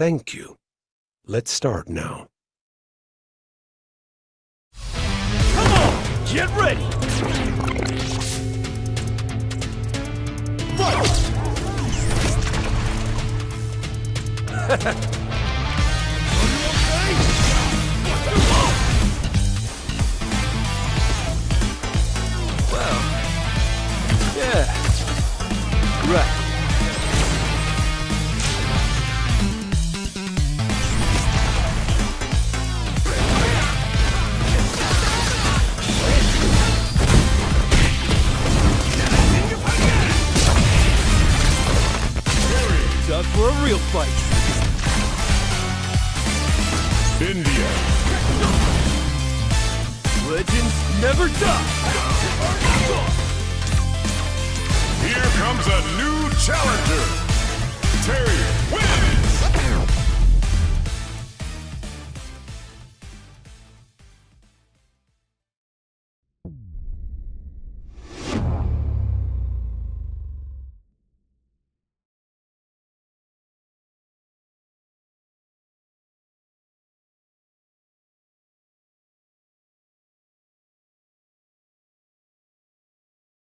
Thank you. Let's start now. Come on! Get ready! Fight! Well, yeah, right. Time for a real fight. India. Legends never die. Here comes a new challenger. Terry wins.